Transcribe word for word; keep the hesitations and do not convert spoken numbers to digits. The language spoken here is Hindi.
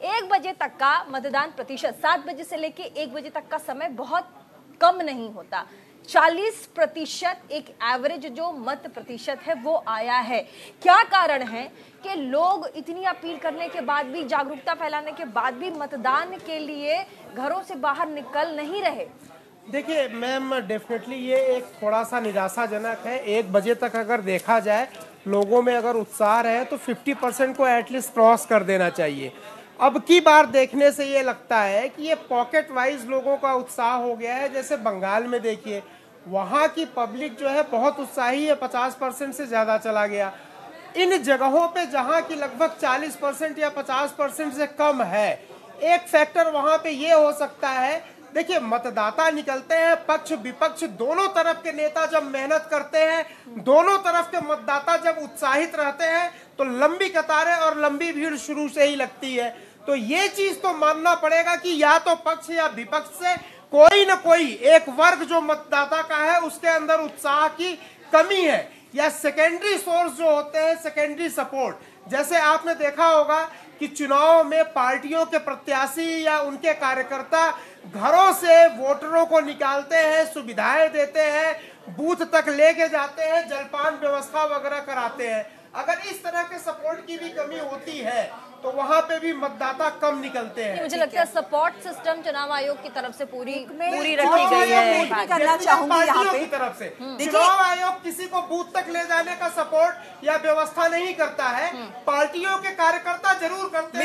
एक बजे तक का मतदान प्रतिशत, सात बजे से लेके एक बजे तक का समय बहुत कम नहीं होता। चालीस प्रतिशत एक एवरेज जो मत प्रतिशत है वो आया है। क्या कारण है कि लोग इतनी अपील करने के बाद भी, जागरूकता फैलाने के बाद भी मतदान के लिए घरों से बाहर निकल नहीं रहे? देखिए मैम, डेफिनेटली ये एक थोड़ा सा निराशाजनक है। एक बजे तक अगर देखा जाए, लोगों में अगर उत्साह है तो पचास परसेंट को एटलीस्ट क्रॉस कर देना चाहिए। अब की बार देखने से ये लगता है कि ये पॉकेट वाइज लोगों का उत्साह हो गया है। जैसे बंगाल में देखिए, वहाँ की पब्लिक जो है बहुत उत्साही है, पचास परसेंट से ज़्यादा चला गया। इन जगहों पे जहाँ की लगभग चालीस परसेंट या पचास परसेंट से कम है, एक फैक्टर वहाँ पे ये हो सकता है। देखिए, मतदाता निकलते हैं, पक्ष विपक्ष दोनों तरफ के नेता जब मेहनत करते हैं, दोनों तरफ के मतदाता जब उत्साहित रहते हैं, तो लंबी कतारें और लंबी भीड़ शुरू से ही लगती है। तो ये चीज तो मानना पड़ेगा कि या तो पक्ष या विपक्ष से कोई न कोई एक वर्ग जो मतदाता का है उसके अंदर उत्साह की कमी है, या सेकेंडरी सोर्स जो होते हैं, सेकेंडरी सपोर्ट। जैसे आपने देखा होगा कि चुनाव में पार्टियों के प्रत्याशी या उनके कार्यकर्ता घरों से वोटरों को निकालते हैं, सुविधाएं देते हैं, बूथ तक लेके जाते हैं, जलपान व्यवस्था वगैरह कराते हैं। अगर इस तरह के सपोर्ट की भी कमी होती है तो वहाँ पे भी मतदाता कम निकलते हैं। मुझे लगता है सपोर्ट सिस्टम चुनाव आयोग की तरफ से पूरी पूरी रखी गई है। करना चाहूंगी यहाँ पे की तरफ से चुनाव आयोग किसी को बूथ तक ले जाने का सपोर्ट या व्यवस्था नहीं करता है, पार्टियों के कार्यकर्ता जरूर करते हैं।